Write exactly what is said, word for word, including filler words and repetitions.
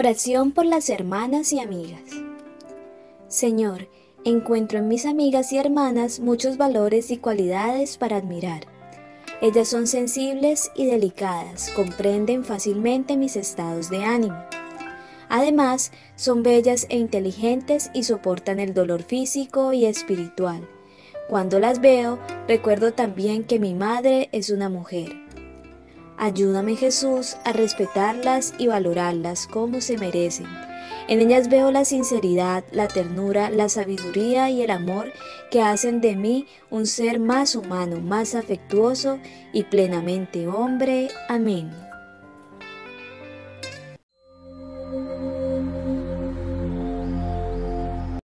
Oración por las hermanas y amigas. Señor, encuentro en mis amigas y hermanas muchos valores y cualidades para admirar. Ellas son sensibles y delicadas, comprenden fácilmente mis estados de ánimo. Además, son bellas e inteligentes y soportan el dolor físico y espiritual. Cuando las veo, recuerdo también que mi madre es una mujer. Ayúdame, Jesús, a respetarlas y valorarlas como se merecen. En ellas veo la sinceridad, la ternura, la sabiduría y el amor que hacen de mí un ser más humano, más afectuoso y plenamente hombre. Amén.